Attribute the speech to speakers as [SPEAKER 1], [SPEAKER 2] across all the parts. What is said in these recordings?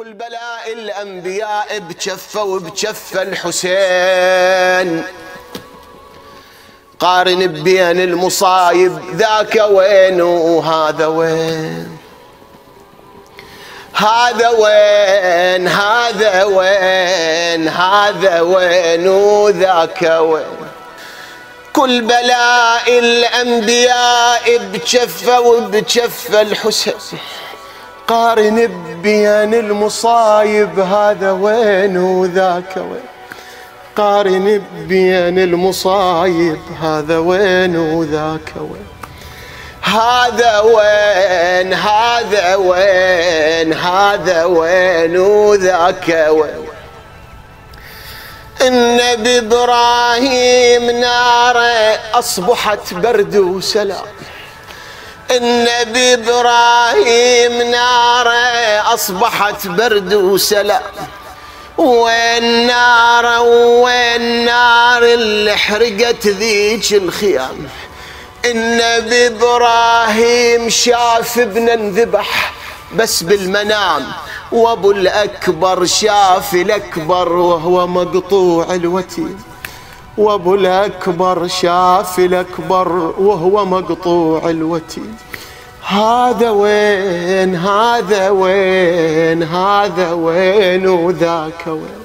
[SPEAKER 1] كل بلاء الأنبياء بجفة وبجفة الحسين، قارن بين المصايب ذاك وين وهذا وين، هذا وين هذا وين هذا وين وذاك وين. كل بلاء الأنبياء بجفة وبجفة الحسين، قارن بين المصايب هذا وين وذاك وين، قارن بين المصايب هذا وين وذاك وين، هذا وين هذا وين هذا وين وذاك وين. النبي إبراهيم ناره أصبحت برد وسلام، النبي إبراهيم ناره أصبحت برد وسلام، وين ناره وين نار اللي حرقت ذيك الخيام. النبي إبراهيم شاف ابنه انذبح بس بالمنام، وابو الأكبر شاف الأكبر وهو مقطوع الوتين، وابو الأكبر شاف الأكبر وهو مقطوع الوتين. هذا وين هذا وين هذا وين وذاك وين،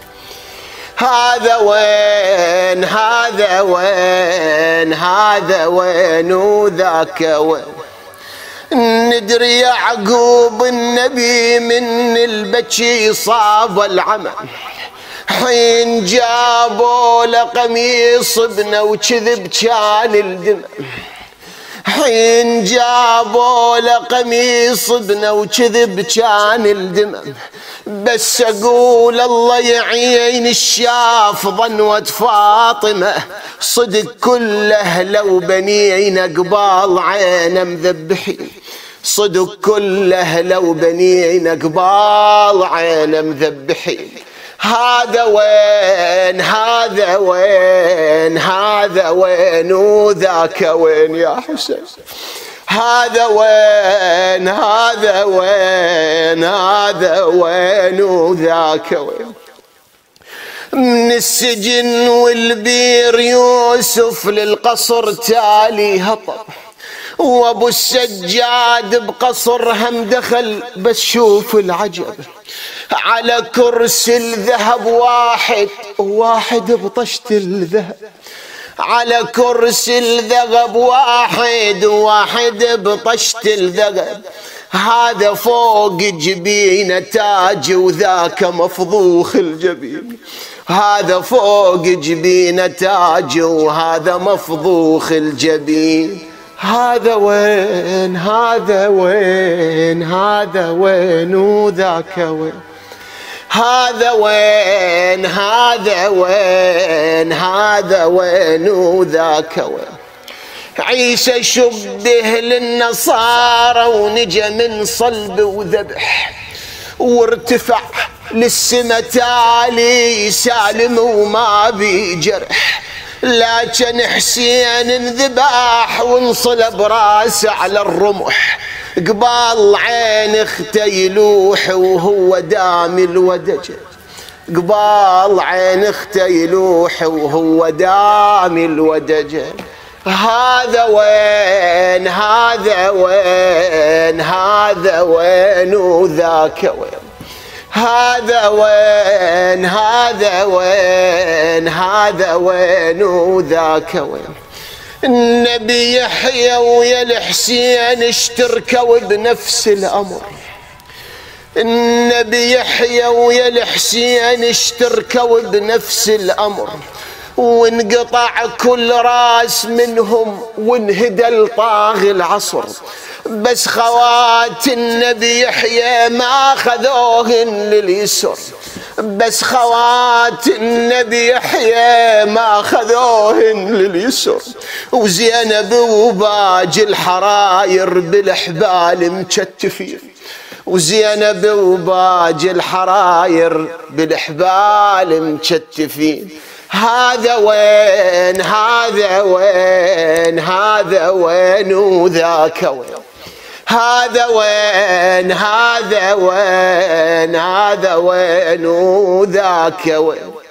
[SPEAKER 1] هذا وين هذا وين هذا وين وذاك وين. ندري يعقوب النبي من البكي صاب العمى، حين جابوا له قميص ابنه وكذب كان الدمع، حين جابوا له قميص ابنه وكذب كان الدمع. بس اقول الله يعين الشاف ظنوة فاطمة، صدق كله لو بنينا قبال عينه مذبحين، صدق كله لو بنينا قبال عينه مذبحين. هذا وين هذا وين هذا وين وذاك وين يا حسين، هذا وين هذا وين هذا وين وذاك وين. من السجن والبير يوسف للقصر تالي هطل، وابو السجاد بقصر هم دخل. بس شوف العجب، على كرسي الذهب واحد بطشت الذهب، على كرسي الذهب واحد بطشت الذهب. هذا فوق جبينه تاج وذاك مفضوخ الجبين، هذا فوق جبينه تاج وهذا مفضوخ الجبين. هذا وين هذا وين هذا وين وذاك وين، هذا وين هذا وين هذا وين وذاك وين. عيسى شبه للنصارى ونجى من صلب وذبح، وارتفع للسما تالي سالم وما بجرح. لكن حسين انذبح وانصلب راسه على الرمح، قبال عين اخته يلوح وهو دامي الودجه، قبال عين اخته يلوح وهو دامي الودجه. هذا وين هذا وين هذا وين وذاك وين، هذا وين هذا وين هذا وين وذاك وين. النبي يحيى ويا الحسين اشتركوا بنفس الأمر، النبي يحيى ويا الحسين اشتركوا بنفس الأمر، وانقطع كل راس منهم وانهدى الطاغي العصر. بس خوات النبي يحيى ما خذوهن لليسر، بس خوات النبي يحيى ما خذوهن لليسر. وزينب وباجي الحراير بالحبال مكتفين، وزينب وباجي الحراير بالحبال مكتفين. هذا وين هذا وين هذا وين وذاك وين، هذا وين هذا وين هذا وين وذاك وين.